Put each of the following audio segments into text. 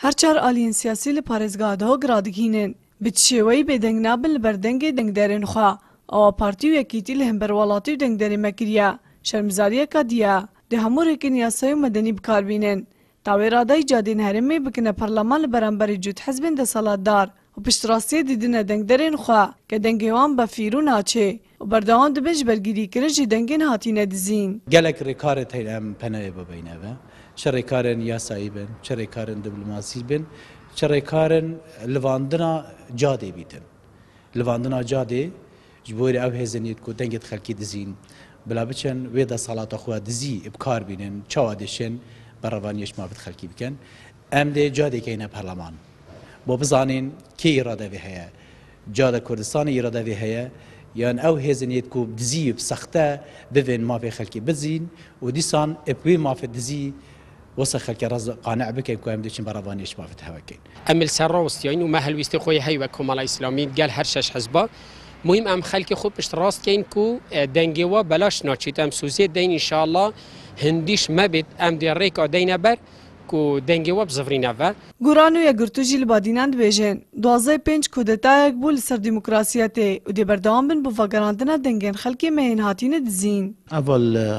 هر چار آلین سیاسی لپارێزگا دهۆ گرادگینن بتشێوەی بێدەنگ نابن لە بەردەنگێ دەنگدەرێن خوا ئەوە پارتی و یەکێتی لە هەمبەروەڵاتی و دەنگدەرێ مەکریە شەرمزاریەکە دیە دێ هەموو ڕێکن یاسایی و مەدەنی بکاربینن تاوێ ڕادای جادێن هەرێمێ بکنە پەرلەمان لە بەرامبەری جوت حەزبên دەسەڵاتدار و پشتڕاستیە دیدنە دەنگدەرێن خوا کە دەنگێوان بە فیر و ناچێ و بەردەوام دەبێت ji بەرگریکردن ji dengên hatîne dizîn. Gelek rêkarê tê em penayê bibîneve, çi rêkarên yasayî bin, çi rêkarên diplomasî bin, çi rêkarên livandina cadê bîtin. Livandina cadê ji bo ev hêzên ku dengê xelkî dizîn, bila biçin wê desalata xwe dizî bikar bînin, çawa dişin berevaniyeş mavit xelkî bikin. Em dê cadê keyne perleman. Bo bizanîn kê îrade vê heye. Cada Kurdistanê îrade vê heye. Yani ew hêzên ku dizî bi sexte bivên mafê xelkî bizîn û dîsan wê mafê dizî wesa xelkê raz qanec bikin ku em diçin berevaniyê mafê hevekin. Em li ser rawestiyayîn û me helwîstê xwe hey wek Komala İslamî gel her şeş hezba muhîm em xelkê xwe pişt rast keyin ku dengê we belaş naçît em sûzê deyn înşallah hindîş mebêt em dê rêka deyne ber ku dengê we bizivîne ve. Guran û yekgirtû jî li badînan dibêjin. 12 kudetayek bû li ser demokrasiya tê û dê berdewam bin bi vegerandina dengên xelkê me yên hatîne dizîn. Eval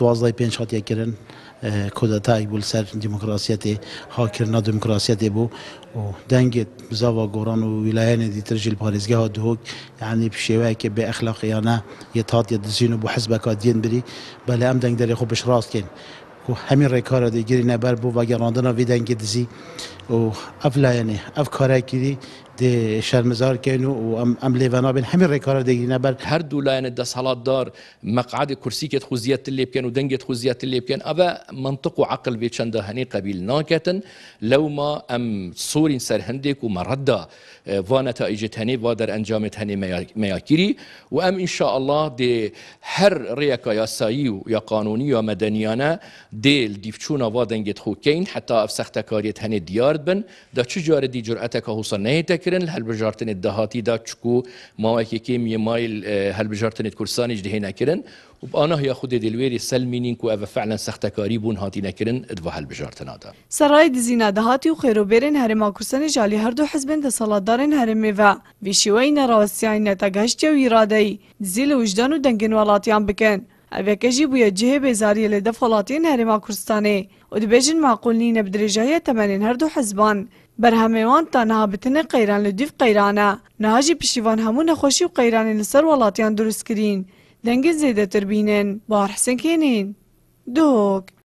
12 hatiye kirin kudetayek bû li ser demokrasiya tê hakirina demokrasiya tê bû û dengê bizava goran û wîlayanê dîtir jî li parêzgeha dihok yanî bi şêweyekê bê exlaqiyane yê hatiye dizîn û bi hizbeka diyên birî belê em dengderê xwe biş rast kên. همین ریکار دیگری نبر بو و گراندنا ویدنگ دیزی و افلاینه افکاره کردی دی شرمزار کنو و ام لیوانا بین همین ریکار دیگری نبر هر دولاین دستحالات دار مقعد کرسی که خوزیت اللي بكن ودنجت خوزیت اللي بكن أبا منطق وعقل بيتشنده هني قبيل ناكتن لو ما ام صورين سر هندك ومرده ونتائج هني وادر انجامت هني مياكيري وام ان شاء الله دي هر ريكا يا سايو يا قانوني يا مدنيانه ديل ديفچونا وادنجت خوكين حتى افسختكاريت هني ديار بن دا چجار دي جرأتك هوصل نهتكرن هالبجارتن الدهاتي دا چكو ماوكي كيم يمايل هالبجارتن كرساني جدهنا كرن وبأنا هي خود دلويري سلمينين كو أبا فعلا سختكاري بون هاتي نكرن ادوه هالبجارتنا دا سرای دزینا دهاتی و خیروبرین هرما کورسان جالی هر دو حزبین دسالتدارن هرمی و ویشیوی نراوستیان نتاگشتی و ایرادهی دزیل وجدان و دنگن ولاتیان بکن اوکجی بویا جه بیزاری لدف ولاتین هرما کورستانه و دبیجن معقول نینه بدرجه تمنین هر دو حزبان برهموان تا نهابتن قیران لدیف قیرانه نهاجی پشیوان همون خوشی و قیران لسر ولاتیان درست کرین دنگ زیده تر بینن بار حسن کینین دوک